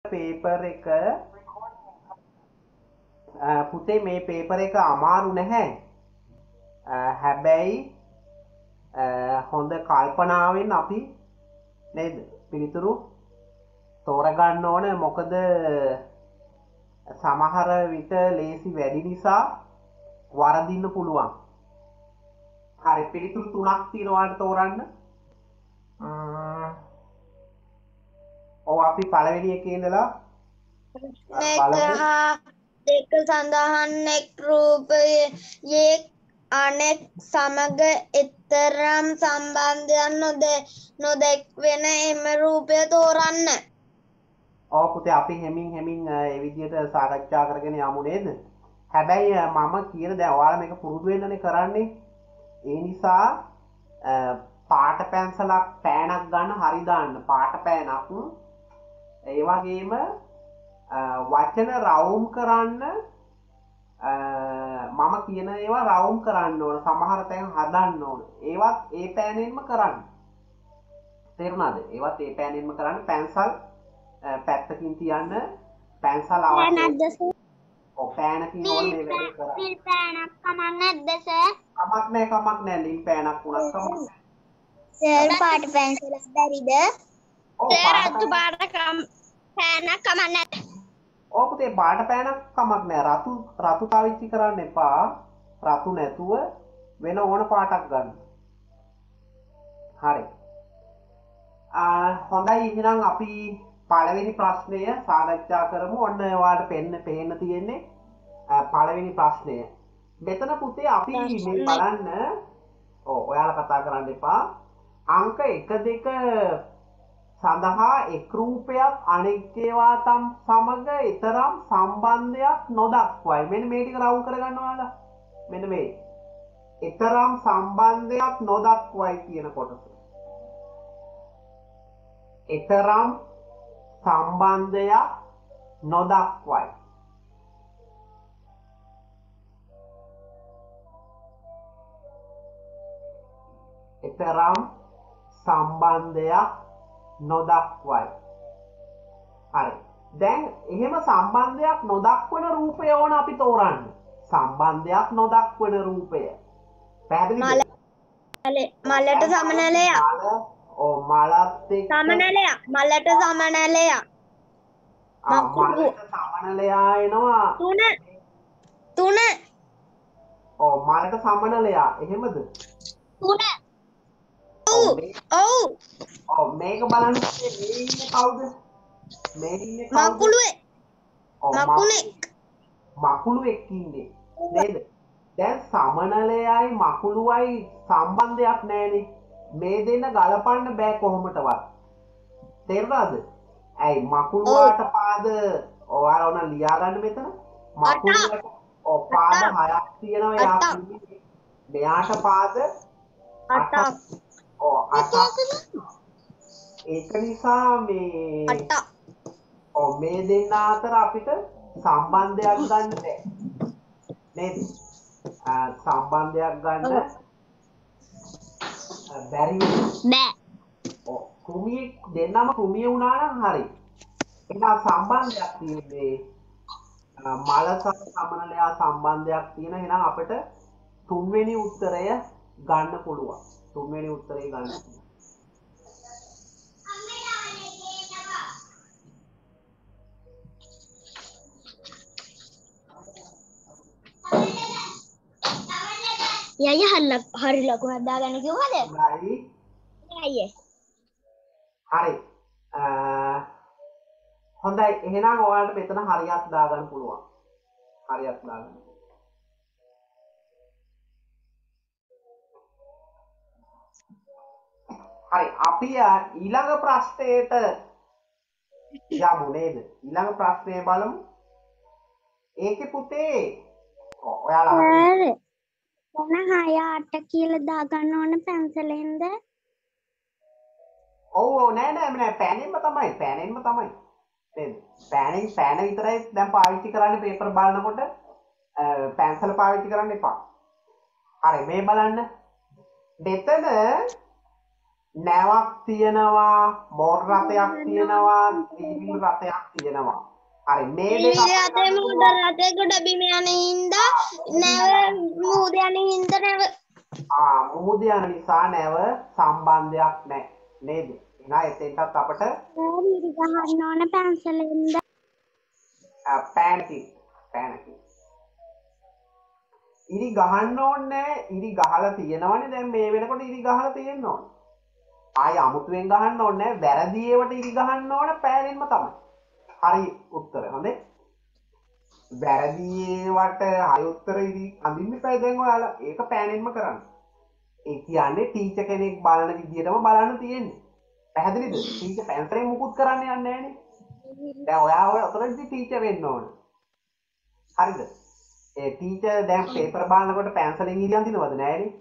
Paper එක පුතේ මේ පේපර් එක අමාරු නැහැ. හැබැයි හොඳ කල්පනාවෙන් අපි නේද පිළිතුරු තෝරගන්න ඕන. මොකද සමහර විට ලේසි වැඩි නිසා වරදින්න පුළුවන්. හරි පිළිතුරු 3ක් තියෙනවාට තෝරන්න. ඔව් අපි පළවෙනි එකේ ඉඳලා දෙක සඳහන් එක් රූපයේ අනෙක් සමග එතරම් සම්බන්ධයක් නොදැක්වෙන එම රූපය තෝරන්න. ඔව් පුතේ අපි හැමින් ඒ විදිහට සාකච්ඡා කරගෙන යමු නේද? හැබැයි මම කියන දැන් ඔයාලා මේක පුරුදු වෙන්නනේ කරන්නේ. ඒ නිසා පාට පැන්සලක් පෑනක් ගන්න හරි දාන්න. පාට පෑනක් ඒ වගේම වචන රවුම් කරන්න මම කියන ඒවා රවුම් කරන්න ඕන. සමහර තැන් හදන්න ඕන. ඒවත් ඒ පෑනෙන්ම කරන්න. තේරුණාද? ඒවත් ඒ පෑනෙන්ම කරන්න. පැන්සල් පැත්තකින් තියන්න. පැන්සල් අවශ්‍ය. ඔව් පෑනකින් ඕනේ මේ වැඩේ කරන්න. නිල් පෑනක් කමක් නැද්ද සර්? කමක් නෑ නිල් පෑනක් වුණත් කමක් නෑ. සර් පාට පැන්සලක් බැරිද? සර් රතු පාට පෑනක් කමක් නැද්ද? ඔව් පුතේ පාට පෑනක් කමක් නෑ. රතු පාවිච්චි කරන්න එපා. රතු නැතුව වෙන ඕන පාටක් ගන්න. හරි. හොඳයි එහෙනම් අපි පළවෙනි ප්‍රශ්නය සාකච්ඡා කරමු. ඔන්න ඔයාලට පේන්න තියෙන්නේ පළවෙනි ප්‍රශ්නය. මෙතන පුතේ අපි මේ බලන්න ඔයාලා කතා කරන්න එපා. අංක 1 2 සඳහා එක් රූපයක් අනෙක් ඒවා සමග ඊතරම් සම්බන්ධයක් නොදක්වයි. මෙන්න මේ ටික රවුම් කරගන්න ඔයාලා. මෙන්න මේ. ඊතරම් සම්බන්ධයක් නොදක්වයි කියන කොටස. ඊතරම් සම්බන්ධයක් නොදක්වයි. ඊතරම් සම්බන්ධයක් නොදක්වයි. හරි. දැන් එහෙම සම්බන්ධයක් නොදක්වන රූපය ඕන අපි තෝරන්න. සම්බන්ධයක් නොදක්වන රූපය. පැහැදිලිද? මලට සමනලයක්. ඔව් මලත් එක්ක සමනලයක්. මලට සමනලයක්. මලට සමනලයා එනවා. 3 ඔව් මලට සමනලයා. එහෙමද? 3 ඔව් මේක බලන්න මේ ඉන්නේ කවුද? මේ ඉන්නේ කවුද? මකුළුවෙක් ඉන්නේ නේද? දැන් සමනලයයි මකුළුවයි සම්බන්ධයක් නැහැනේ. මේ දෙන්න ගලපන්න බෑ කොහොමටවත්. තේරුණාද? ඇයි මකුළුවාට පාද ඔයාලා ඕන ලියා ගන්න මෙතන. මකුළුවට පාද 6ක් තියෙනවා. එයා මෙයාට පාද 8ක්. ඒක නිසා මේ දෙන්න අතර අපිට සම්බන්ධයක් ගන්න බෑ නේද? සම්බන්ධයක් ගන්න බැරි බෑ. කෘමියෙක් දෙන්නම කෘමිය වුණා නම් හරි. එහෙනම් සම්බන්ධයක් තියෙන්නේ මල සහ සමනලයා සම්බන්ධයක් තියෙන. එහෙනම් අපිට තුන්වෙනි උත්තරය ගන්න පුළුවන්. තුන්වෙනි උත්තරේ ගන්න. යයි හරි ලකුණු හදාගන්න කිව්වද? හරි. අයියේ. හරි. හොඳයි. එහෙනම් ඔයාලට මෙතන හරියක් දාගන්න පුළුවන්. හරියක් දාගන්න. හරි අපි ඊළඟ ප්‍රශ්නයට යමු නේද? ඊළඟ ප්‍රශ්නය බලමු. ඒකේ පුතේ ඔයාලා මොන 6 8 කියලා දාගන්න ඕන පැන්සලෙන්ද? ඔව් නෑ පෑනෙන්ම තමයි නේද? පෑන විතරයි දැන් පාවිච්චි කරන්නේ පේපර් බලනකොට. පැන්සල පාවිච්චි කරන්න එපා. හරි මේ බලන්න. මෙතන නැවක් තියෙනවා මෝටර රථයක් තියෙනවා ත්‍රිවිල් රථයක් තියෙනවා හරි මේ දෙක රතේ මුහුද රතේ ගොඩ බිම යන හින්දා නැව මුහුද යන හින්දා නැව මුහුද යන නිසා නැව සම්බන්ධයක් නැහැ නේද එහෙනම් එතෙන්ටත් අපට ඉරි ගහන්න ඕන පැන්සලෙන්ද පෑනකින් ඉරි ගහන්න ඕනේ ඉරි ගහලා තියෙනවනේ දැන් මේ වෙනකොට ඉරි ගහලා තියෙන්න ඕනේ ආය අමුතුවෙන් ගහන්න ඕනේ වැරදි ඒවට ඉරි ගහන්න ඕනේ පෑනෙන්ම තමයි හරි උත්තරය හොඳේ වැරදි ඒවට හරි උත්තර ඉරි අඳින්න එපා දැන් ඔයාලා ඒක පෑනෙන්ම කරන්න ඒ කියන්නේ ටීචර් කෙනෙක් බලන විදියටම බලන්න තියෙන්නේ පැහැදිලිද ටීචර් පැන්සලෙන් මුකුත් කරන්න යන්නේ නැහනේ දැන් ඔයා ඔය අතරදී ටීචර් වෙන්න ඕන හරිද ඒ ටීචර් දැන් පේපර් බලනකොට පැන්සලෙන් ඉරි අඳිනවද නැහනේ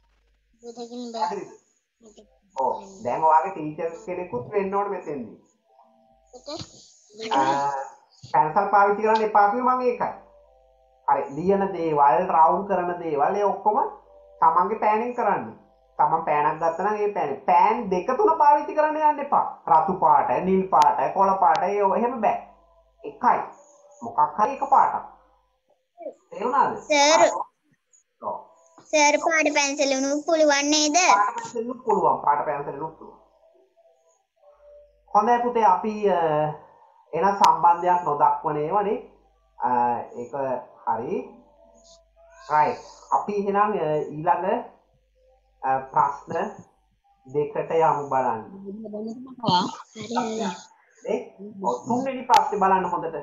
ඔව් දැන් ඔයාගේ ටීචර් කෙනෙකුත් වෙන්න ඕන මෙතෙන්දී පැන්සල් පාවිච්චි කරන්න එපා කිව්වේ මම ඒකයි හරි ලියන දේවල් රවුන්ඩ් කරන දේවල් ඒ ඔක්කොම තමන්ගේ පෑනෙන් කරන්න තමන් පෑනක් ගත්තා නම් ඒ පෑන් දෙක තුන පාවිච්චි කරන්න යන්න එපා රතු පාට නිල් පාට කොළ පාට ඒ එහෙම බෑ එකයි මොකක් හරි එක පාටක් තේරුණාද සර් පාට පැන්සල උණු පුළුවන් නේද පාට පැන්සලෙනුත් පුළුවන් හොඳයි පුතේ අපි එන සම්බන්ධයක් නොදක්වන ඒවානේ ඒක හරි right අපි එහෙනම් ඊළඟ ප්‍රශ්න දෙකට යමු බලන්න තුන්වෙනි ප්‍රශ්නේ බලන්න හොඳට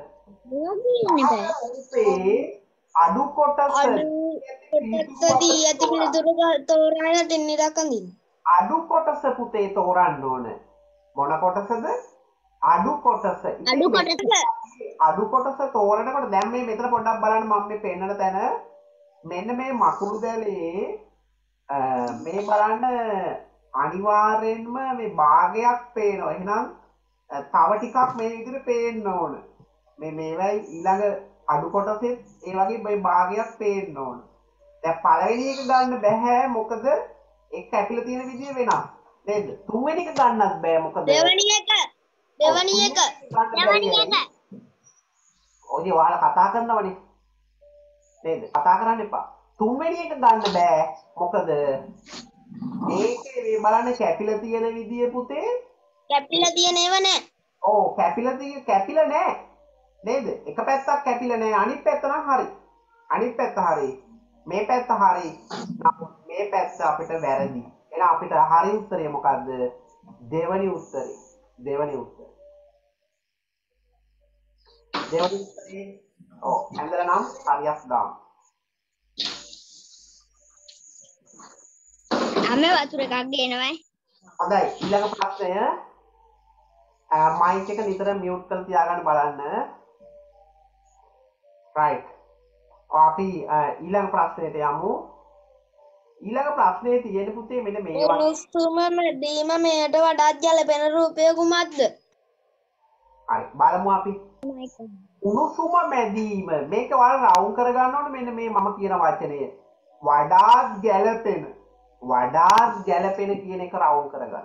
අඩු කොටස දී ඇති පිළිතුරු තෝරාගෙන දෙන්නට අඳින්න අඩු කොටස පුතේ තෝරන්න ඕන මොන කොටසද අඩු කොටස අඩු කොටස තෝරනකොට දැන් මේ මෙතන පොඩ්ඩක් බලන්න මම මේ පෙන්නන තැන මෙන්න මේ මකුළු දැලේ මේ බලන්න අනිවාර්යෙන්ම මේ භාගයක් පේනවා එහෙනම් තව ටිකක් මේ විදිහට පේන්න ඕන මේ මේවයි ඊළඟ අඩු කොටසෙත් ඒ වගේ මේ භාගයක් පේන්න ඕන දැන් පළවෙනි එක ගන්න බෑ මොකද ඒක කැපිලා තියෙන විදිය වෙනස් නේද තුන්වෙනි එක ගන්නත් බෑ මොකද දෙවනි එක ඔය ඔයාලා කතා කරනවනේ නේද කතා කරන්න එපා තුන්වෙනි එක ගන්න බෑ මොකද මේකේ මේ බලන්න කැපිලා තියෙන විදිය පුතේ කැපිලා තියෙන ඒවා නෑ ඔව් කැපිලා නෑ නේද එක පැත්තක් කැපිලා නෑ අනිත් පැත්ත නම් හරි අනිත් පැත්ත හරි මේ පැත්ත හරි මේ පැත්ත අපිට වැරදි එහෙනම් අපිට හරි උත්තරය මොකද්ද දෙවනි උත්තරේ ඔව් ඇඳලා නම් හරියක් දාන්න අම්මේ වතුර එකක් ගේනවයි හොඳයි ඊළඟ ප්‍රශ්නය මයික් එක නිතර මියුට් කරලා තියාගන්න බලන්න right අපි ඊළඟ ප්‍රශ්නෙට යමු ඊළඟ ප්‍රශ්නේ තියෙන පුතේ මෙන්න මේ වගේ උණුසුම මැදීම මෙයට වඩාත් ගැළපෙන රූපය කුමක්ද හරි බලමු අපි උණුසුම මැදීම මේක ඔයාලා රවුන්ඩ් කරගන්න ඕනේ මෙන්න මේ මම කියන වචනය වඩාත් ගැළපෙන කියන එක රවුන්ඩ් කරගන්න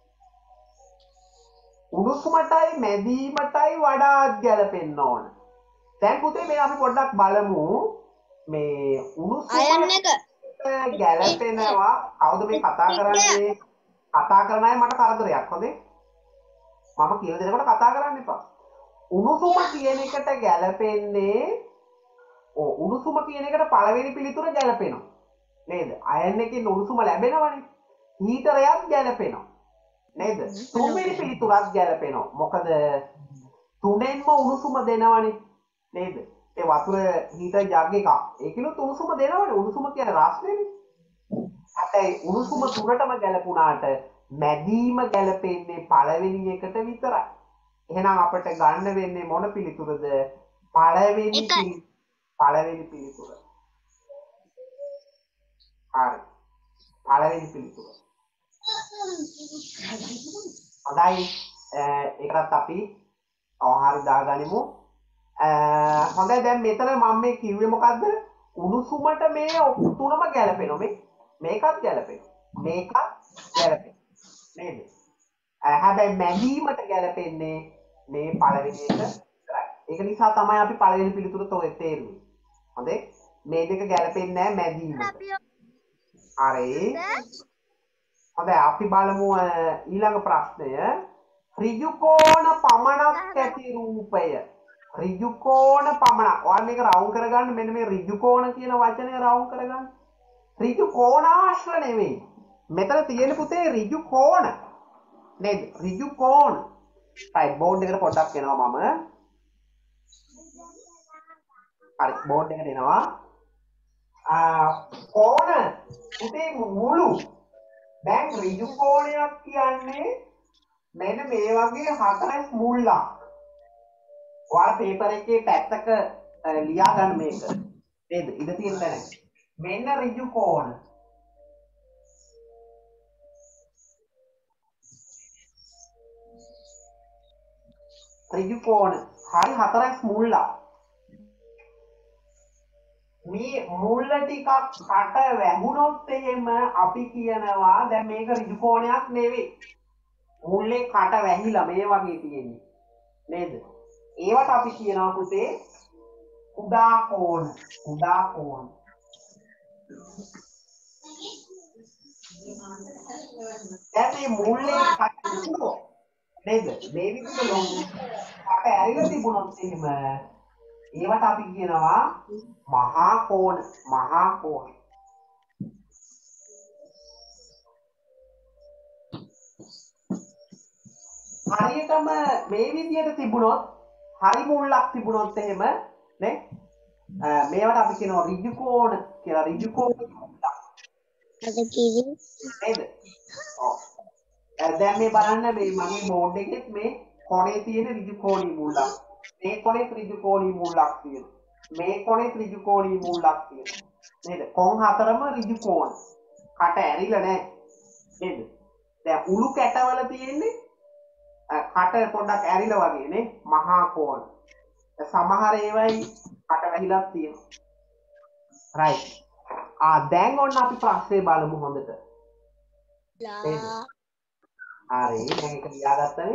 උණුසුමටයි මැදීමටයි වඩාත් ගැළපෙන්න ඕන දැන් පුතේ මේ අපි පොඩ්ඩක් බලමු මේ උණුසුම ගැළපෙනවා කවුද මේ කතා කරන්නේ කතා කරන අය මට කරදරයක් හොඳේ මම කියලා දෙනකොට කතා කරන්න එපා උණුසුම කියන එකට ගැළපෙන්නේ උණුසුම කියන එකට පළවෙනි පිළිතුර ගැළපෙනවා නේද අයන් එකෙන් උණුසුම ලැබෙනවනේ හීටරයක් ගැළපෙනවා නේද තුන්වෙනි පිළිතුරක් ගැළපෙනවා මොකද තුනෙන්ම උණුසුම දෙනවනේ නේද ඒ වතුර හීටර් ජග් එකක් ඒකිනුත් උණුසුම දෙනවනේ උණුසුම කියන්නේ රස්නේනේ හැබැයි උණුසුම තුනටම ගැළපුණාට මැදීම ගැළපෙන්නේ පළවෙනි එකට විතරයි එහෙනම් අපිට ගන්න වෙන්නේ මොන පිළිතුරද පළවෙනි පිළිතුර හරි පළවෙනි පිළිතුර හොඳයි ඒකත් අපි හරි දාගනිමු හොඳයි දැන් මෙතන මම මේ කිව්වේ මොකද්ද උණුසුමට මේ තුනම ගැලපෙනවා මේකත් ගැලපෙනවා නේද? හැබැයි මැදීමට ගැලපෙන්නේ මේ පළවෙනි එක විතරයි. ඒක නිසා තමයි අපි පළවෙනි පිළිතුර තේරුවේ. හොඳේ? මේ දෙක ගැලපෙන්නේ නැහැ මැදීමට. හරි. හොඳයි අපි බලමු ඊළඟ ප්‍රශ්නය. ඍජු කෝණ පමණක් ඇති රූපය. ඍජු කෝණ පමණක්. ඔයාලා මේක රවුම් කරගන්න මෙන්න මේ ඍජු කෝණ කියන වචනය රවුම් කරගන්න. ඍජු කෝණාශ්‍ර නෙවෙයි. මෙතන තියෙන පුතේ ඍජු කෝණ. නේද? ඍජු කෝණ. right බෝඩ් එකට පොඩ්ඩක් එනවා මම. හරි බෝඩ් එකට එනවා. කෝණ පුතේ මුළු දැන් ඍජු කෝණයක් කියන්නේ මෙන්න මේ වගේ හතරස් මුල්ලක්. ඔයාලා පේපර් එකේ පැත්තක ලියා ගන්න මේක. නේද? ඉඳ තියෙන තැන. මෙන්න ඍජු කෝණ. ඍජු කෝණ. හරි හතරස් මුල්ලක්. මේ මුල්ල ටිකක් කට වැහුනොත් එහෙම අපි කියනවා දැන් මේක ඍජු කෝණයක් නෙවෙයි. මුල්ලේ කට වැහිලා මේ වගේ තියෙන්නේ. නේද? ඒවට අපි කියනවා පුතේ කුඩා කෝණ. කුඩා කෝණ. දැන් මේ මුල්ලේ කට වැහුනොත් නේද? මේ විදිහට කට ඇරිලා තිබුණොත් එහෙම ඒවට අපි කියනවා මහා කෝණ. මහා කෝණ. හරියටම මේ විදිහට තිබුණොත් හරි මුල්ලක් තිබුණොත් එහෙම නේ මේවට අපි කියනවා ඍජු කෝණ කියලා. ඍජු කෝණ මුල්ලක්. අද කිවි නේද? ඔව්. දැන් මේ බලන්න මේ මගේ බෝඩ් එකෙත් මේ කොනේ තියෙන ඍජු කෝණී මුල්ලක්. මේ කොනේ ඍජු කෝණී මුල්ලක් තියෙනවා. මේ කොනේ ඍජු කෝණී මුල්ලක් තියෙනවා. නේද? කොන් හතරම ඍජු කෝණ. කට ඇරිලා නැහැ. නේද? දැන් උළු කැටවල තියෙන්නේ කට පොඩ්ඩක් ඇරිලා වගේ නේ මහා කෝණ. සමහර ඒවායි කට වැහිලා තියෙනවා. right. දැන් ඔන්න අපි ප්‍රශ්නේ බලමු හොඳට. නේද? හරි දැන් ඒක ලියාගත්තනේ.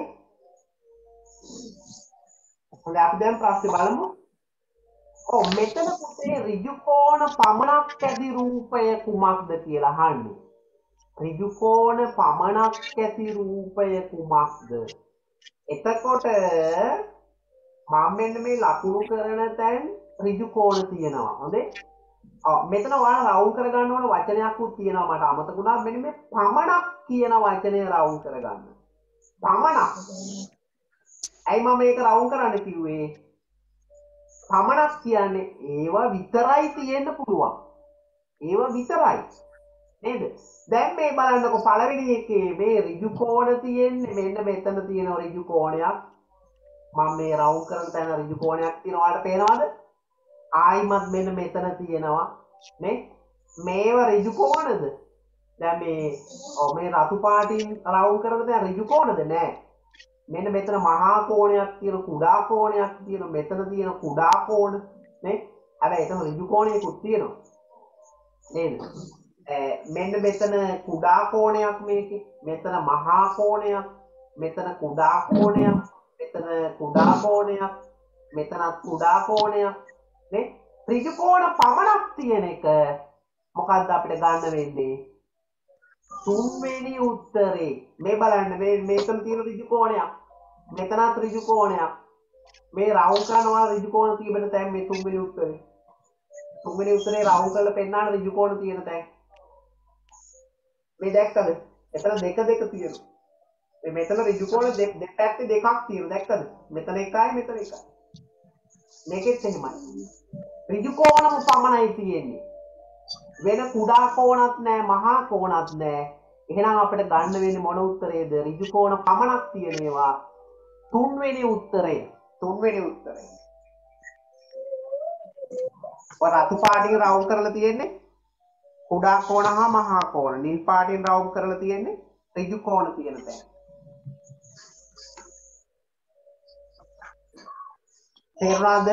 හොඳයි අපි දැන් ප්‍රශ්නේ බලමු. මෙතන පුතේ ඍජු කෝණ පමණක් ඇති රූපය කුමක්ද කියලා අහන්නේ. ඍජු කෝණ පමණක් ඇති රූපය කුමක්ද? එතකොට මම මෙන්න මේ ලකුණු කරන තැන් ඍජු කෝණ තියෙනවා. හොඳේ? මෙතන ඔයාලා රවුම් කරගන්න ඕන වචනයක් උත් තියෙනවා මට අමතක වුණා. මෙන්න මේ පමණක් කියන වචනය රවුම් කරගන්න. පමණක්. ඇයි මම මේක රවුම් කරන්න කිව්වේ? පමණක් කියන්නේ ඒවා විතරයි තියෙන්න පුළුවන්. ඒවා විතරයි. නේද? දැන් මේ බලන්නකො පළවෙනි එකේ මේ ඍජු කෝණ තියෙන්නේ මෙන්න මෙතන තියෙන ඍජු කෝණයක්. මම මේ රවුම් කරන තැන ඍජු කෝණයක් තියෙනවා. ඔයාලට පේනවද? ආයිමත් මෙන්න මෙතන තියෙනවා නේ. මේව ඍජු කෝණද? දැන් මේ රතු පාටින් රවුම් කරන තැන ඍජු කෝණද? නෑ. මෙන්න මෙතන මහා කෝණයක් තියෙන කුඩා කෝණයක් තියෙන මෙතන තියෙන කුඩා කෝණ නේ. හැබැයි එතන ඍජු කෝණයකුත් තියෙනවා. නේද? මෙන්න මෙතන කුඩා කෝණයක් මේකේ. මෙතන මහා කෝණයක්. මෙතන කුඩා කෝණයක්. මෙතන කුඩා කෝණයක්. මෙතන කුඩා කෝණයක්. නේ? ඍජු කෝණ පමණක් තියෙන එක මොකද්ද අපිට ගන්න වෙන්නේ? තුන්වෙනි උත්තරේ. මේ බලන්න මේකම තියෙන ඍජු කෝණයක්. මෙතනත් ඍජු කෝණයක්. මේ රවුම් කරනවා ඍජු කෝණ තිබෙන තැන් මේ තුන්වෙනි උත්තරේ. තුන්වෙනි උත්තරේ රවුම් කරලා පෙන්නන ඍජු කෝණ තියෙන තැන්. මේ දැක්කද? එතන දෙක තියෙනවා. මේ මෙතන ඍජු කෝණ දෙපැත්තේ දෙකක් තියෙනවා. දැක්කද? මෙතන එකයි මෙතන එකයි. මේකෙත් එහෙමයි. ඍජු කෝණම පමණයි තියෙන්නේ. වෙන කුඩා කෝණත් නැහැ, මහා කෝණත් නැහැ. එහෙනම් අපිට ගන්න වෙන්නේ මොන උත්තරේද? ඍජු කෝණ පමණක් තියෙනවා. තුන්වෙනි උත්තරය. තුන්වෙනි උත්තරය. රතු පාටින් රවුම් කරලා තියෙන්නේ කුඩා කෝණ හා මහා කෝණ. නිල් පාටින් රවුම් කරලා තියෙන්නේ ඍජු කෝණ තියෙන තැන. තේරුණාද?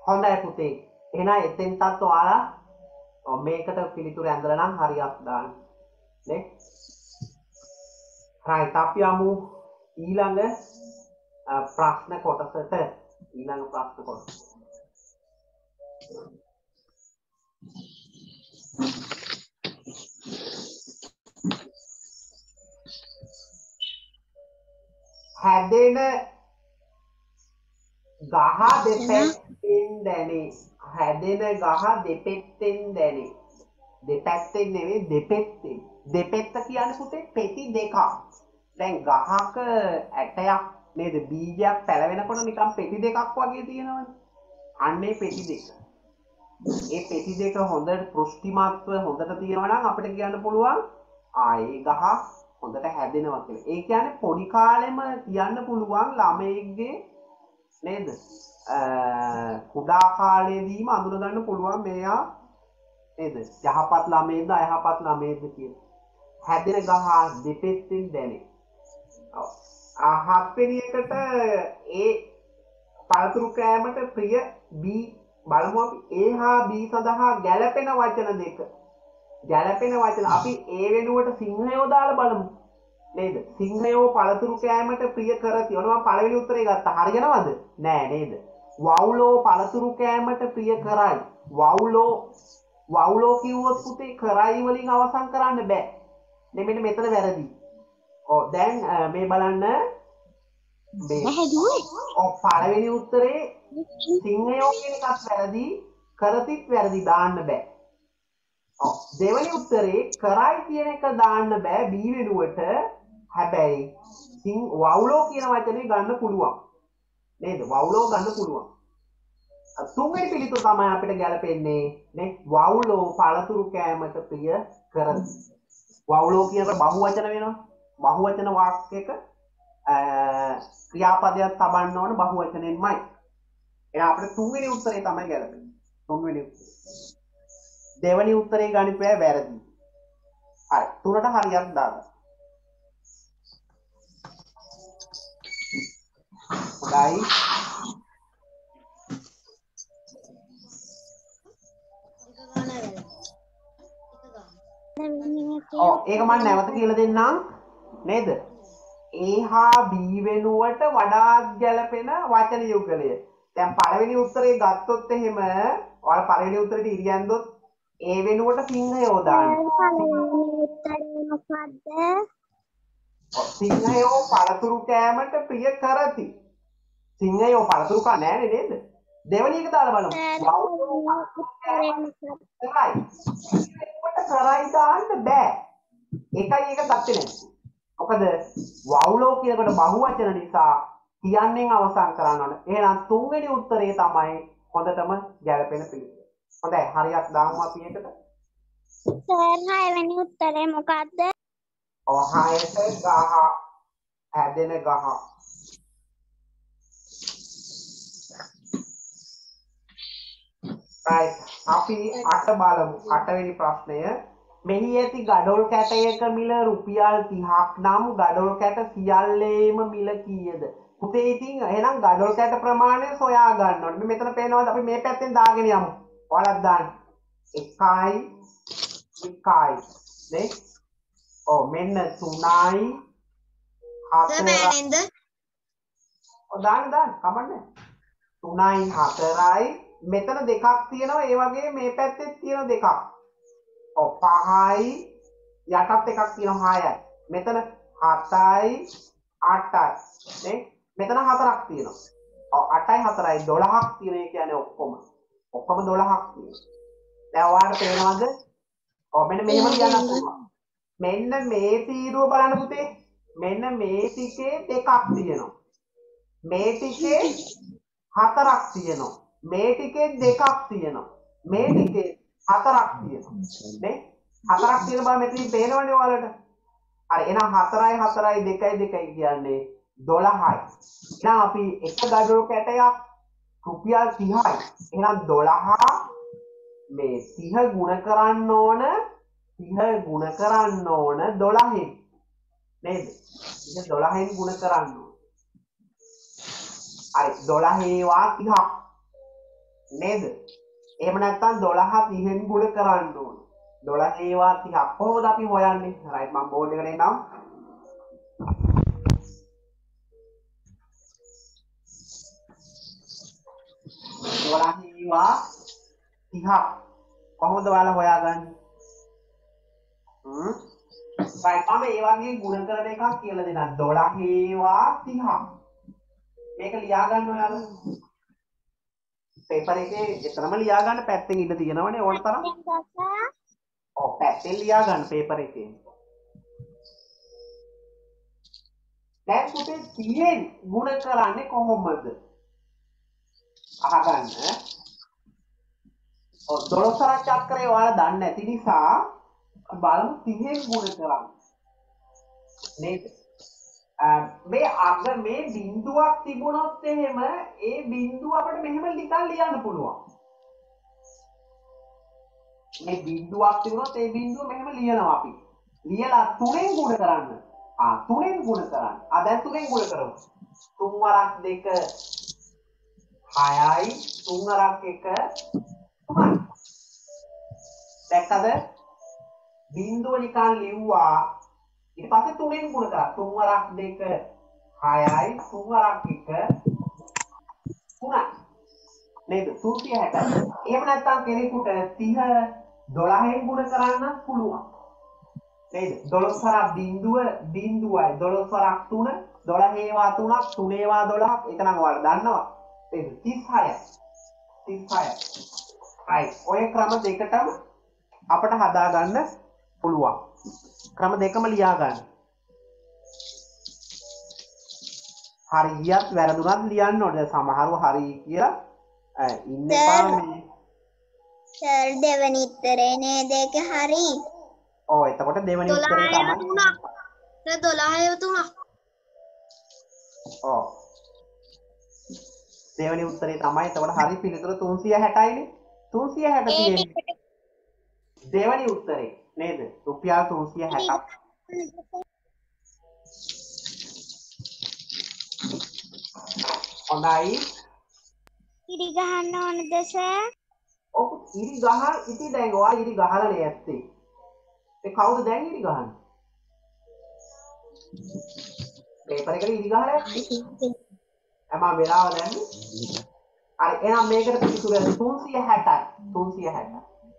හොඳයි පුතේ. එහෙනම් එතෙන්ටත් ඔයාලා මේකට පිළිතුරු ඇඳලා නම් හරියක් දාන්න. නේ? right අපි යමු ඊළඟ ප්‍රශ්න කොටසට. ඊළඟ ප්‍රශ්න කොටස. හැදෙන ගහ දෙපැත්තෙන් දැනේ. හැදෙන ගහ දෙපැත්තෙන් දැනේ. දෙපැත්තෙන් නෙවෙයි දෙපැත්තෙන්. දෙපැත්ත කියන්නේ පුතේ පෙති දෙකක්. දැන් ගහක ඇටයක් නේද බීජයක් පැලවෙනකොට නිකන් පෙති දෙකක් වගේ තියෙනවනේ. අන්නේ පෙති දෙක. ඒ පෙති දෙක හොඳට පෘෂ්ටිමත්ව හොඳට තියෙනවා නම් අපිට කියන්න පුළුවන් ඒ ගහ හොඳට හැදෙනවා කියලා. ඒ කියන්නේ පොඩි කාලෙම කියන්න පුළුවන් ළමයෙක්ගේ නේද? කුඩා කාලේදීම අඳුන ගන්න පුළුවන් මෙයා නේද? යහපත් ළමයෙක්ද අයහපත් ළමයෙක්ද කියලා. හැදෙන ගහ දෙපැත්තෙන් දැනේ. හත්වෙනි එකට ඒ පළතුරු කෑමට ප්‍රිය බී බලමු අපි ඒ හා බී සඳහා ගැළපෙන වචන දෙක. ගැළපෙන වචන අපි ඒ වෙනුවට සිංහයෝ දාලා බලමු. නේද? සිංහයෝ පළතුරු කෑමට ප්‍රිය කරති. ඔන්න මම පළවෙනි උත්තරේ ගත්තා. හරියනවද? නෑ නේද? වවුලෝ පළතුරු කෑමට ප්‍රිය කරයි. වවුලෝ කිව්වොත් පුතේ කරයි වලින් අවසන් කරන්න බෑ. මෙන්න මෙතන වැරදි. දැන් මේ බලන්න පළවෙනි උත්තරේ සිංහයෝ කියන එකත් වැරදි, කරතිත් වැරදි දාන්න බෑ. දෙවෙනි උත්තරේ කරයි කියන එක දාන්න බෑ බී වෙනුවට. හැබැයි වවුලෝ කියන වචනේ ගන්න පුළුවන්. නේද? වවුලෝ ගන්න පුළුවන්. තුන්වෙනි පිළිතුර තමයි අපිට ගැලපෙන්නේ නේ. වවුලෝ පළතුරු කෑමට ප්‍රිය කරති. වවුලෝ කියනකොට බහුවචන වෙනවා. බහුවචන වාක්‍යයක ක්‍රියාපදයක් තබන්න ඕන බහුවචනෙන්මයි. එහෙනම් අපිට තුන්වෙනි උත්තරේ තමයි ගැලපෙන්නේ. තුන්වෙනි උත්තරේ. දෙවෙනි උත්තරේ ගණිතය වැරදි. හරි. තුනට හරියක් දාන්න. හොඳයි. ඒක මම නැවත කියලා දෙන්නම් නේද? ඒ හා බී වෙනුවට වඩාත් ගැලපෙන වචන යුගලය. දැන් පළවෙනි උත්තරේ ගත්තොත් එහෙම ඔයාලා පළවෙනි උත්තරේට ඉරියන්දොත් ඒ වෙනුවට සිංහයෝ දාන්න. සිංහයෝ පළතුරු කෑමට ප්‍රිය කරති. සිංහයෝ පළතුරු කා නෑනේ නේද? දෙවෙනි එක දාලා බලමු. කරයි දාන්න බෑ. එකයි එක ගත්තේ නැහැ. මොකද වවුලෝ කියනකොට බහුවචන නිසා කියන්නෙන් අවසන් කරන්න ඕන. එහෙනම් තුන්වෙනි උත්තරේ තමයි හොඳටම ගැලපෙන පිළිතුර. හොඳයි හරියක් දාමු අපි එකට. සර් 6 වෙනි උත්තරේ මොකද්ද? හයට ගහ හැදෙන ගහ. right අපි 8 බලමු. 8 වෙනි ප්‍රශ්නය. මෙහි ඇති ගඩොල් කැටයක මිල රුපියල් 30ක් නම් ගඩොල් කැට සියල්ලේම මිල කීයද? පුතේ ඉතින් එහෙනම් ගඩොල් කැට ප්‍රමාණය සොයා ගන්න ඕනේ. මෙතන පේනවාද අපි මේ පැත්තෙන් දාගෙන යමු. ඔයාලත් දාන්න. 1යි නේ? මෙන්න 3යි 4යි. දාන්න කමන්නේ. 3යි 4යි මෙතන දෙකක් තියෙනවා. ඒ වගේ මේ පැත්තේ තියෙන දෙකක්. 5යි යටත් එකක් තියෙනවා 6යි. මෙතන 7යි 8යි නේ? මෙතන 4ක් තියෙනවා. 8යි 4යි 12ක් තියෙන. ඒ කියන්නේ ඔක්කොම 12ක් තියෙනවා. දැන් ඔයාලට පේනවද? මෙන්න මෙහෙම කියන්න පුළුවන්. මෙන්න මේ තීරුව බලන්න පුතේ. මෙන්න මේ ටිකේ දෙකක් තියෙනවා. මේ ටිකේ 4ක් තියෙනවා. මේ ටිකේ දෙකක් තියෙනවා. මේ ටිකේ 4ක් තියෙනවා. නේ? 4ක් තියෙන බව මෙතනින් පේනවනේ ඔයාලට. හරි එහෙනම් 4යි 4යි 2යි 2යි කියන්නේ 12යි. එහෙනම් අපි එක ගඩොල් කැටයක් රුපියල් 30යි. එහෙනම් 12 මේ 30 ගුණ කරන්න ඕන 12න් නේද? ඉතින් 12න් ගුණ කරන්න ඕන. හරි 12 ඒවා 30ක් නේද? එහෙම නැත්නම් 12 30න් ගුණ කරන්න ඕන. 12 ඒවා 30ක් කොහොමද අපි හොයන්නේ? රයිට් මම බෝඩ් එකට එන්නම්. 12 ඒවා 30ක් කොහොමද ඔයාලා හොයාගන්නේ? රයිට් මම ඒ වගේ ගුණ කරන එකක් කියලා දෙන්නම්. 12 ඒවා 30ක්. මේක ලියා ගන්න ඔයාලා. පේපර් එකේ එතරම් ලියා ගන්න පැත්තෙන් ඉඳ තියෙනවනේ ඕන තරම්. ඔව් පැත්තෙන් ලියා ගන්න පේපර් එකේ. දැන් පුතේ 30න් ගුණ කරන්නේ කොහොමද? අහගන්න. ඔව් 12 චක්‍රය ඔයාලා දන්නේ නැති නිසා බලමු 30න් ගුණ කරන්න. නේද? මේ අග මේ බිඳුවක් තිබුණොත් එහෙම ඒ බිඳුව අපිට මෙහෙම නිකන් ලියන්න පුළුවන්. මේ බිඳුවක් තිබුණොත් ඒ බිඳුව මෙහෙම ලියනවා අපි. ලියලා 3ෙන් ගුණ කරන්න. 3ෙන් ගුණ කරන්න. දැන් 3ෙන් ගුණ කරමු. 3 වරක් 2 6යි 3 වරක් 1 3යි. දැක්කද? බිඳුව නිකන් ලිව්වා. ඊට පස්සේ 3ෙන් ගුණ කරා. 3 වරක් 2 6යි 3 වරක් 1 3යි. නේද? 360. එහෙම නැත්නම් කෙනෙකුට 30 12ෙන් ගුණ කරන්නත් පුළුවන්. නේද? 12 වරක් බිඳුව බිඳුවයි 12 වරක් 3 12 ඒවා 3ක් 3 ඒවා 12ක් ඒක නම් ඔයාලා දන්නවා. නේද? 36යි. 36යි. right. ඔය ක්‍රම දෙකටම අපිට හදා ගන්න පුළුවන්. ක්‍රම දෙකම ලියා ගන්න. හරි ගියත් වැරදුනත් ලියන්න ඕනේ. සමහරව හරි කියලා ඉන්න එපා මේ. සර් දෙවෙනි උත්තරේ නේද ඒක හරි. ඔව් එතකොට දෙවෙනි උත්තරේ තමයි 12 3. ඔව්. දෙවෙනි උත්තරේ තමයි එතකොට හරි පිළිතුර 360යිනේ. 360 තියෙන්නේ. දෙවෙනි උත්තරේ නේද? රුපියල් 360ක්. හොඳයි. ඉරි ගහන්න ඕනද සර්? ඔව් ඉරි ගහන ඉතින් දැන් ඔයා ඉරි ගහලානේ ඇත්තේ. ඒ කවුද දැන් ඉරි ගහන්නේ? පේපර් එකට ඉරි ගහලා ඇත්තේ. මම වෙලාව දැම්මේ. හරි එහෙනම් මේකට පිළිතුර 360යි. 360යි.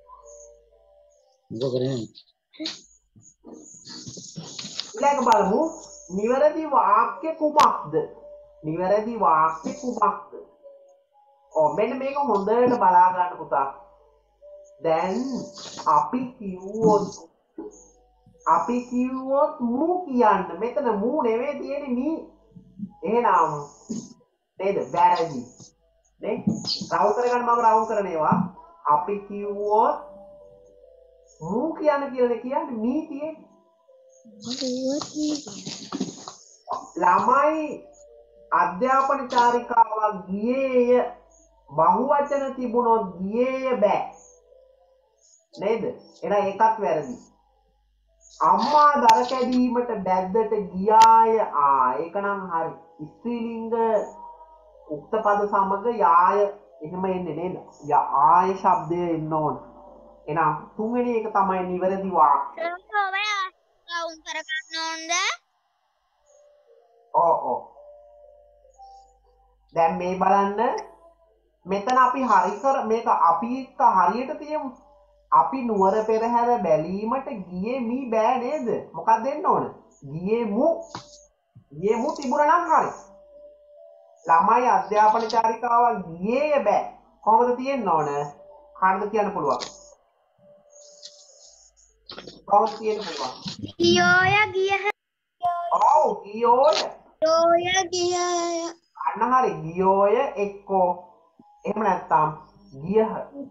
ඊළඟ බලමු නිවැරදි වාක්‍ය කුමක්ද? නිවැරදි වාක්‍ය කුමක්ද? මෙන්න මේක හොඳට බලා ගන්න පුතා. දැන් අපි කිව්වොත් මූ කියන්න. මෙතන මූ නෙවෙයි තියෙන්නේ මී. එහෙනම් නේද? වැරදි. නේ? රවුම් කරගන්න මම රවුම් කරන ඒවා. අපි කිව්වොත් මූ කියන්න කියලා කියන්නේ මී තියෙන්නේ. ළමයි අධ්‍යාපන චාරිකාවක් ගියේය බහුවචන තිබුණොත් ගියේය බෑ නේද? එහෙනම් ඒකත් වැරදි. අම්මා දර කැඩීමට බැද්දට ගියාය. ඒක නම් හරි. ස්ත්‍රීලිංග උක්ත පද සමග යාය එහෙම එන්නේ නේද? ආය ශබ්දය එන්න ඕන. එහෙනම් තුන්වෙනි එක තමයි නිවැරදි වාක්‍ය. රවුම් කරගන්න ඕනද? ඔව්. දැන් මේ බලන්න මෙතන අපි මේක අපි එක්ක හරියට තියමු. අපි නුවර පෙරහැර බැලීමට ගියේ මී බෑ නේද? මොකක්ද දෙන්න ඕන? ගියේ මු තිබුණා නම් හරි. ළමයි අධ්‍යාපන චාරිකාවක් ගියේය බෑ. කොහොමද තියෙන්න ඕන? කාටද කියන්න පුළුවන්? කොහොමද කියන්න පුළුවන්? ගියෝය ගියහ. ඔව් ගියෝය. ගියය. අන්න හරි ගියෝය එක්කෝ එහෙම නැත්නම් ගියහ.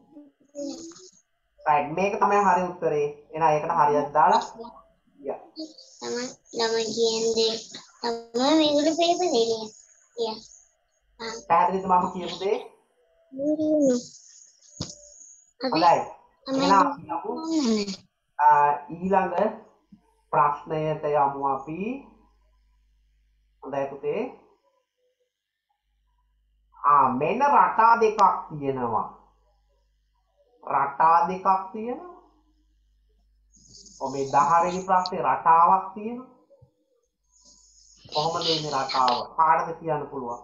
right මේක තමයි හරි උත්තරේ. එහෙනම් ඒකට හරියට දාලා ළමයි කියන්නේ ළමයි මේගොල්ලෝ පේපර් එළිය. පැහැදිලිද මම කියපු දේ? හොඳයි. එහෙනම් අපි යමු ඊළඟ ප්‍රශ්නයට යමු අපි. හොඳයි පුතේ. මෙන්න රටා දෙකක් තියෙනවා. රටා දෙකක් තියෙනවා. මේ 10 වෙනි ප්‍රශ්නේ රටාවක් තියෙනවා. කොහොමද එන්නේ රටාව? කාටද කියන්න පුළුවන්?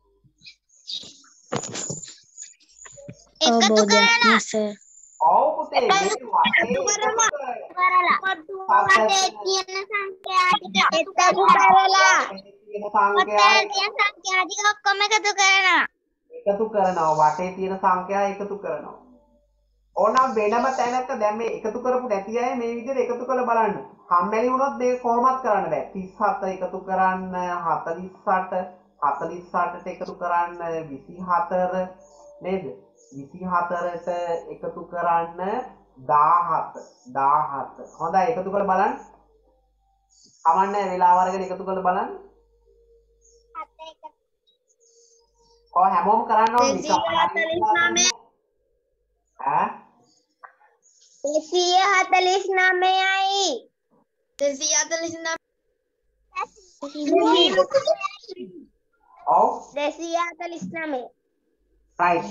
එකතු කරලා ඔව් පුතේ මේ වටේ එකතු කරලා වටේ තියෙන සංඛ්‍යා ටික එකතු කරලා තියෙන සංඛ්‍යා ටික ඔක්කොම එකතු කරනවා. එකතු කරනවා වටේ තියෙන සංඛ්‍යා එකතු කරනවා. ඕනම් වෙනම තැනක දැන් මේ එකතු කරපු නැති අය මේ විදිහට එකතු කරලා බලන්න. කම්මැලි වුණොත් මේක කොහොමවත් කරන්න බෑ. 37 එකතු කරන්න 48 48ට එකතු කරන්න 24 නේද? 24ට එකතු කරන්න 17. හොඳයි එකතු කරලා බලන්න. කමන්නේ වෙලාව අරගෙන එකතු කරලා බලන්න. හැමෝම කරන්න ඕනේ 249 ඈ 249යි 249 ඔව් 249 right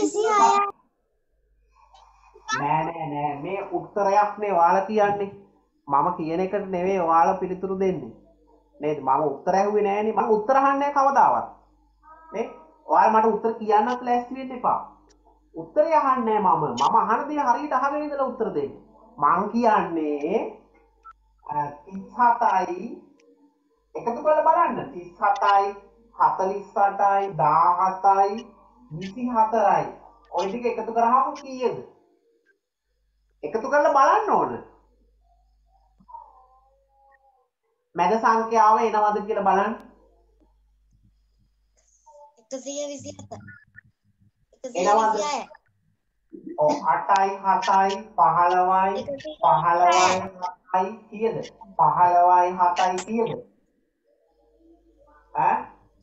නෑ මේ උත්තරයක් නේ ඔයාලා කියන්නේ මම කියන එකට නෙවෙයි ඔයාලා පිළිතුරු දෙන්නේ නේද මම උත්තර ඇහුවේ නෑනේ මම උත්තර අහන්නේ කවදාවත් නේ ඔයාලා මට උත්තර කියන්නත් ලෑස්ති වෙන්න එපා උත්තරය අහන්නේ මම අහන දේ හරියට අහගෙන ඉඳලා උත්තර දෙන්න මං කියන්නේ 37යි එකතු කරලා බලන්න 37යි 48යි 17යි 24යි ඔය ටික එකතු කරාම කීයද එකතු කරලා බලන්න ඕන මැද සංඛ්‍යාව එනවද කියලා බලන්න 127 එනවද 8යි 7යි 15යි 15යි 7යි කීයද 15යි 7යි කීයද ඈ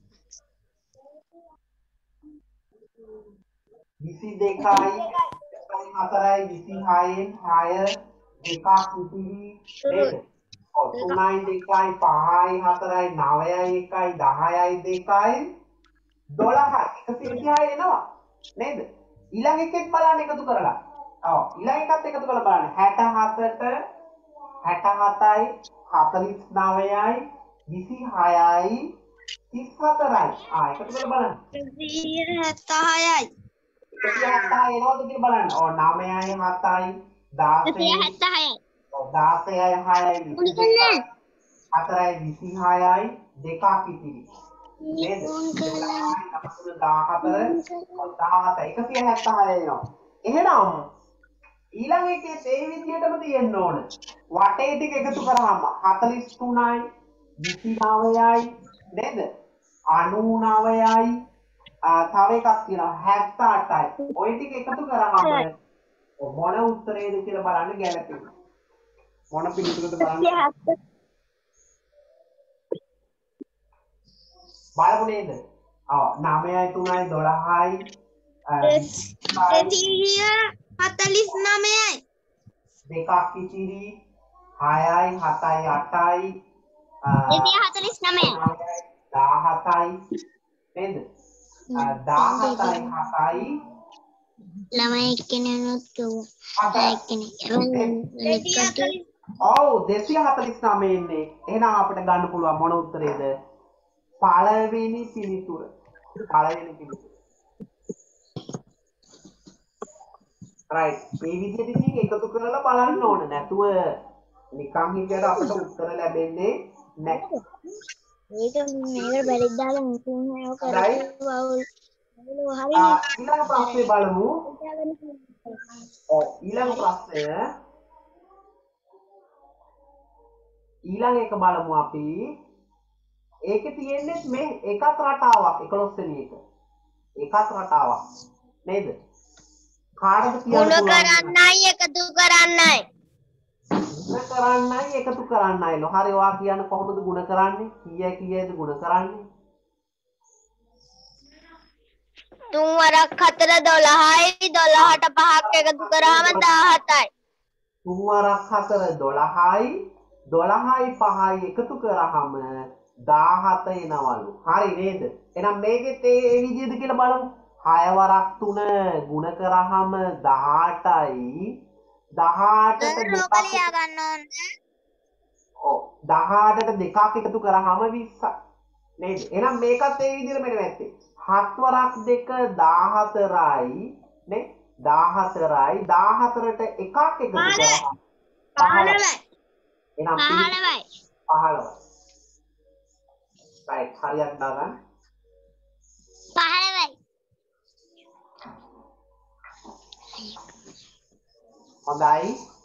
22යි 4යි 26න් 6 දෙකක් ඉතිරි නේද? ඔව් 3යි 2යි 5යි 4යි 9යි 1යි 10යි 2යි 12යි 126 එනවා නේද? ඊළඟ එකෙත් බලන්න එකතු කරලා. ඔව් ඊළඟ එකත් එකතු කරලා බලන්න 67ට 67යි 49යි 26යි 34යි. එකතු කරලා බලන්න. 176යි 176 එනවද කියලා බලන්න. 9යි 7යි 16යි 176යි 16යි 6යි 4යි 26යි දෙකක් ඉතිරි. නේද? 176 එනවා. එහෙනම් ඊළඟ එකේ ඒ විදිහටම තියෙන්න ඕන. වටේ ටික එකතු කරාම 43යි 29යි නේද? 99යි තව එකක් තියෙනවා 78යි. ওই ටික එකතු කරාම මොන උත්තරේද කියලා බලන්න ගැලපෙන්නේ. මොන පිළිතුරද බලන්න. බලමු නේද? 9යි 3යි 12යි 249යි දෙකක් ඉතිරි 6යි 7යි 8යි 249 17යි නේද? 17යි 7යි ළමයි එක්කෙනෙකුත් කිව්වා එක්කෙනෙක් ඔව් 249 ඉන්නේ. එහෙනම් අපිට ගන්න පුළුවන් මොන උත්තරේද? පළවෙනි පිළිතුර. right මේ විදිහට ඉතින් එකතු කරලා බලන්න ඕන. නැතුව නිකන් හිටියට අපිට උත්තර ලැබෙන්නේ නැහැ. මේක බැරිද දාලා මුතුන් හේව කරලා ඊළඟ ප්‍රශ්නේ බලමු. ඊළඟ ප්‍රශ්නය ඊළඟ එක බලමු අපි. ඒකේ තියෙන්නේ මේ එකත් රටාවක් 11 වෙනි එක. එකත් රටාවක් නේද? කාටද කියන්න පුළුවන්? ගුණ කරන්නයි එකතු කරන්නයි. ගුණ කරන්නයි එකතු කරන්නයි. හරි ඔයා කියන්න කොහොමද ගුණ කරන්නේ? කීයද ගුණ කරන්නේ? 3 වරක් 4 12යි 12ට 5ක් එකතු කරාම 17යි. 3 වරක් 4 12යි 12යි 5යි එකතු කරාම 17 එනවලු. හරි නේද? එහෙනම් මේකෙත් ඒ විදිහද කියලා බලමු. 6 වරක් 3 ගුණ කරාම 18යි. 18ට දෙකක් රෝකලියා ගන්න ඕන. ඔව් 18ට දෙකක් එකතු කරාම 20යි. නේද? එහෙනම් මේකත් ඒ විදිහට මෙන්න නැත්තේ. 7 වරක් 2 14යි නේ? 14යි 14ට එකක් එකතු කරාම 15යි. එහෙනම් 15යි. 15යි. right හරියට දාගන්න. 15යි. හොඳයි.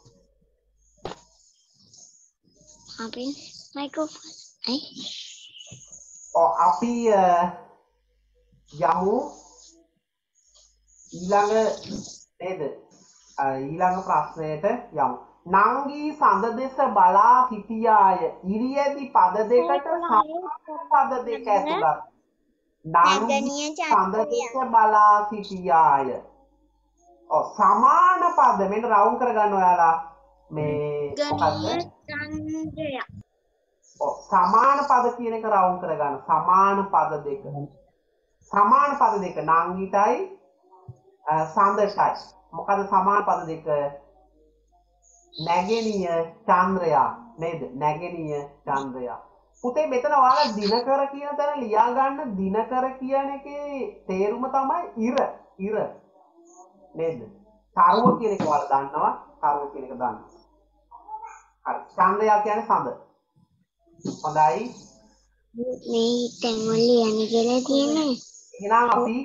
අපි මයික්‍රොෆෝන් අයි අපි යමු ඊළඟ නේද? ඊළඟ ප්‍රශ්නයට යමු. නංගී සඳ දෙස බලා සිටියාය. ඉරියැදි පද දෙකට සමාන පද දෙක ඇතුළත්. නංගී සඳ දෙස බලා සිටියාය. සමාන පද මෙන්න රවුම් කරගන්න ඔයාලා මේ මොකද්ද? සමාන පද කියන එක රවුම් කරගන්න. සමාන පද දෙක. සමාන පද දෙක නංගිටයි සඳටයි. මොකද සමාන පද දෙක? නැගෙනිය චන්ද්‍රයා නේද? නැගෙනිය චන්ද්‍රයා. පුතේ මෙතන ඔයාලා දිනකර කියන තැන ලියා ගන්න. දිනකර කියන එකේ තේරුම තමයි ඉර. ඉර. නේද? තරුව කියන එක ඔයාලා දන්නවා. තරුව කියන එක දන්නවා. හරි. චන්ද්‍රයා කියන්නේ සඳ. හොඳයි. මේ තැන්වල ලියන්න කියලා තියෙන්නේ. එහෙනම් අපි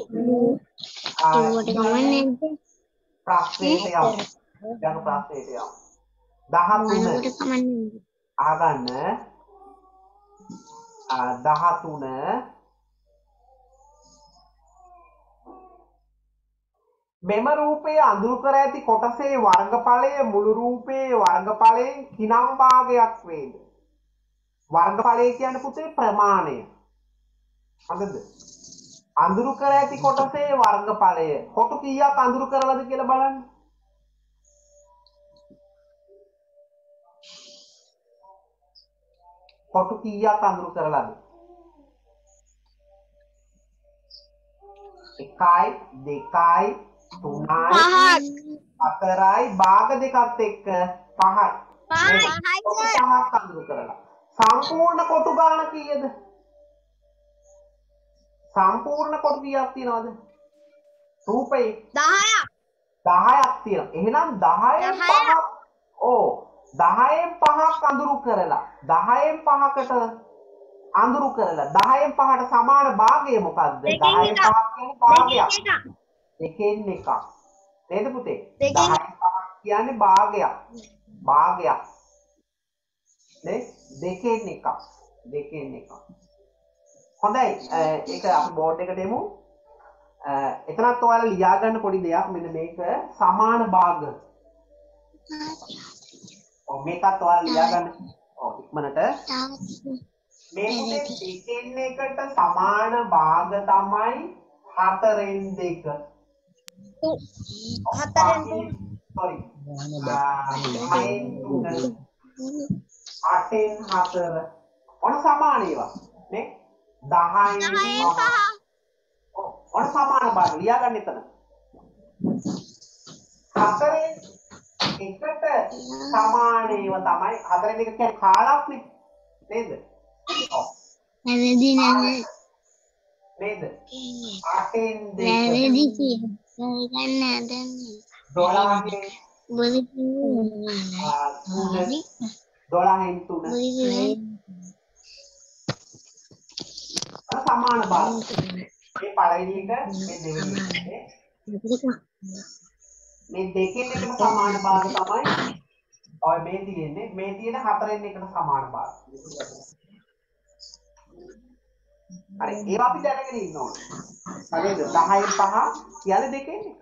ඒවට ගමන් ප්‍රශ්නයට යමු. ඊළඟ ප්‍රශ්නයට යමු. 13 කමන්නේ. අහගන්න 13 මෙම රූපයේ අඳුරු කර ඇති කොටසේ වර්ගඵලය මුළු රූපයේ වර්ගඵලයෙන් කිනම් භාගයක් වේද? වර්ගඵලය කියන්නේ පුතේ ප්‍රමාණය. හරිද? අඳුරු කර ඇති කොටසේ වර්ගඵලය කොටු කීයක් අඳුරු කරලාද කියලා බලන්න. කොටු කීයක් අඳුරු කරලාද? 1යි 2යි 3යි 4යි භාග දෙකත් එක්ක 5යි. කොටු 5ක් අඳුරු කරලා. සම්පූර්ණ කොටු ගාන කීයද? සම්පූර්ණ කොටු කීයක් තියනවද? රූපේ 10ක්. 10ක් තියෙනවා. එහෙනම් 10න් 5ක් 10න් 5ක් අඳුරු කරලා 10න් 5කට අඳුරු කරලා 10න් 5ට සමාන භාගය මොකද්ද? 10න් 5ක් කියන්නේ භාගයක්. දෙකෙන් එකක්. නේද පුතේ? 10න් 5ක් කියන්නේ භාගයක්. භාගයක්. නේ? දෙකෙන් එකක්. දෙකෙන් එකක්. හොඳයි. ඒක අපි බෝඩ් එකට එමු. එතනත් ඔයාලා ලියා ගන්න පොඩි දෙයක් මෙන්න මේක සමාන භාග. මේකත් ඔයාලා ලියා ගන්න. ඉක්මනට. මේ පුතේ දෙකෙන් එකට සමාන භාග තමයි 4න් 2. 4න් 3. sorry. 6න් 3. 8න් 4. ඔන්න සමාන ඒවා. නේ? 10න් 5. ඔන්න සමාන භාග ලියා ගන්න එතන. 4න් 1ට සමාන ඒවා තමයි 4න් 1 කියන්නේ කාලක්නේ. නේද? ඔව්. නැවැදි නේද? නේද? 8න් 2 නැවැදි කියන්නේ ගන්න හදන්නේ. 12න් බුදු කිව්වා. 12න් 3 සමාන භාග. මේ පළවෙනි එක මේ දෙවෙනි එක. මේ දෙකෙන් එකට සමාන භාග තමයි ඔය මේ තියෙන්නේ. මේ තියෙන 4න් එකට සමාන භාග. හරි ඒවා අපි දැනගෙන ඉන්න ඕනේ. හරිද? 10න් 5 කියන්නේ දෙකෙන් එක.